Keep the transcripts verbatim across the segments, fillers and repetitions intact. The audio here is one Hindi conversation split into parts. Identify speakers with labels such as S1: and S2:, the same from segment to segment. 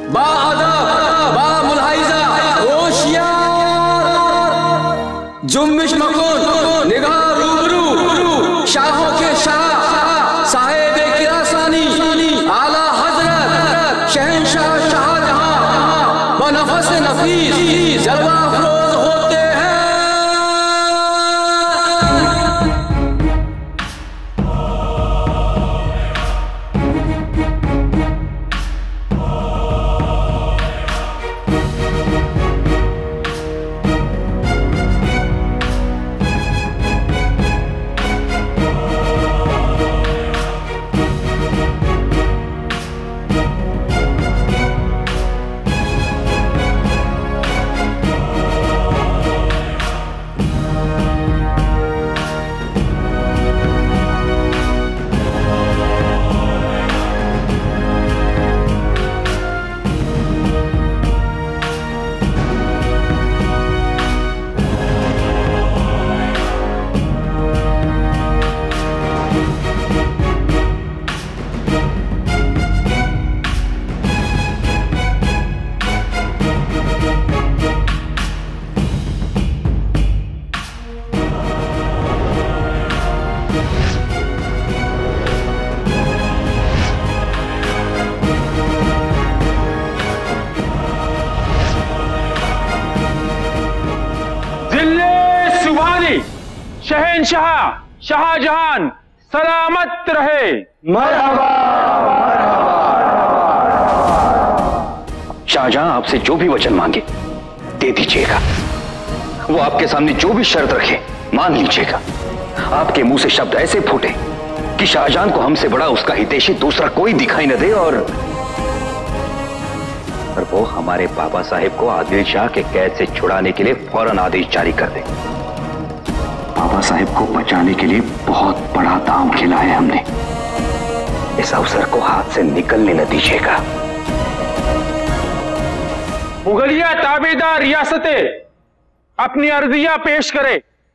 S1: बाअदब बामुलाहिजा होशियार जुम्बिश मकून निगाह रूबरू शाहों के शाह साहिब किरासानी आला हजरत शहंशाह शाहजहां बनफस नफीस जलवा अफरोज होते हैं।
S2: शहंशाह शाहजहान सलामत रहे।
S3: मरहबा।
S4: शाहजहां आपसे जो भी वचन मांगे दे दीजिएगा। वो आपके सामने जो भी शर्त रखे मान लीजिएगा। आपके मुंह से शब्द ऐसे फूटे कि शाहजहां को हमसे बड़ा उसका हितैषी दूसरा कोई दिखाई न दे और और वो हमारे बाबा साहेब को आदिल शाह के कैद से छुड़ाने के लिए फौरन आदेश जारी कर दे। बाबा साहेब को बचाने के लिए बहुत बड़ा दांव खेला है हमने। इस अवसर को हाथ से निकलने न दीजिएगा।
S2: मुगलिया ताबेदार रियासतें अपनी अर्जियां पेश करे।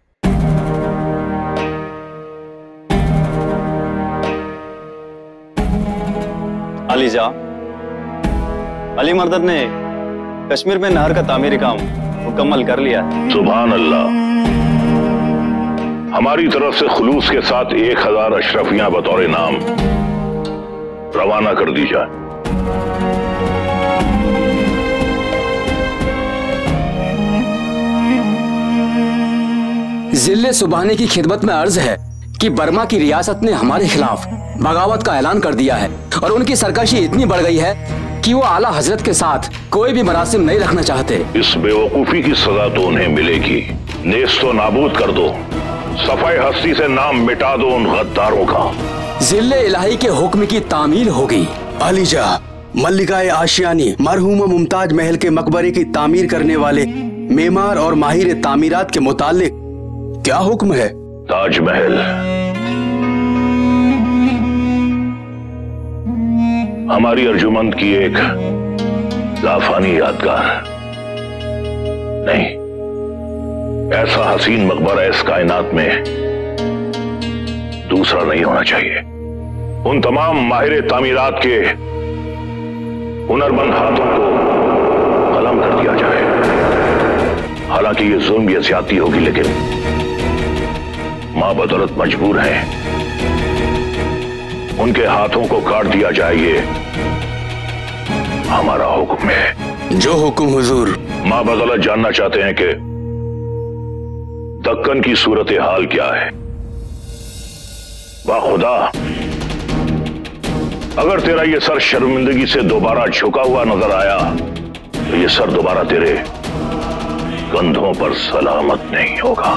S5: अली जा अली मर्दद ने कश्मीर में नहर का तामीरी काम मुकम्मल कर लिया।
S6: सुभान अल्लाह। हमारी तरफ से खुलूस के साथ एक हजार अशरफियां बतौर नाम रवाना कर दी जाए।
S1: जिले सुबहानी की खिदमत में अर्ज है कि बर्मा की रियासत ने हमारे खिलाफ बगावत का ऐलान कर दिया है और उनकी सरकशी इतनी बढ़ गई है कि वो आला हजरत के साथ कोई भी मरासिम नहीं रखना चाहते।
S6: इस बेवकूफी की सजा तो उन्हें मिलेगी। नेस्तो नाबूद कर दो, सफाई हस्ती से नाम मिटा दो उन गद्दारों का।
S1: जिले इलाही के हुक्म की तामील होगी।
S7: अलीजा मल्लिकाए आशियानी मरहूमा मुमताज महल के मकबरे की तामीर करने वाले मेमार और माहिर तामीरात के मुतालिक क्या हुक्म है?
S6: ताजमहल हमारी अर्जुमंद की एक लाफानी यादगार नहीं, ऐसा हसीन मकबरा इस कायनात में दूसरा नहीं होना चाहिए। उन तमाम माहिर तामीरात के हुनरमंद हाथों को कलम कर दिया जाए। हालांकि ये जुल्म ये ज्यादती होगी, लेकिन मां बदौलत मजबूर हैं। उनके हाथों को काट दिया जाए, ये हमारा हुक्म है।
S7: जो हुक्म हुजूर।
S6: मां बदौलत जानना चाहते हैं कि दक्कन की सूरत हाल क्या है। वाह खुदा, अगर तेरा ये सर शर्मिंदगी से दोबारा झुका हुआ नजर आया तो ये सर दोबारा तेरे कंधों पर सलामत नहीं होगा।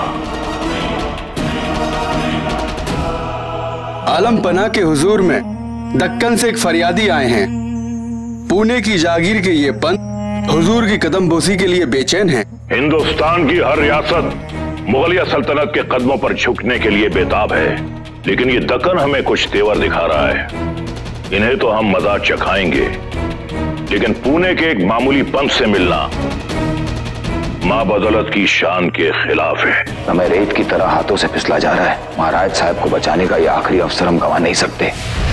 S7: आलम पना के हुजूर में दक्कन से एक फरियादी आए हैं। पुणे की जागीर के ये पंत हुजूर की कदम बोसी के लिए बेचैन हैं।
S6: हिंदुस्तान की हर रियासत मुगलिया सल्तनत के कदमों पर झुकने के लिए बेताब है, लेकिन ये दक्कन हमें कुछ तेवर दिखा रहा है। इन्हें तो हम मजा चखाएंगे, लेकिन पुणे के एक मामूली पंत से मिलना मां बदौलत की शान के खिलाफ है।
S4: समय रेत की तरह हाथों से फिसला जा रहा है। महाराज साहब को बचाने का यह आखिरी अवसर हम गंवा नहीं सकते।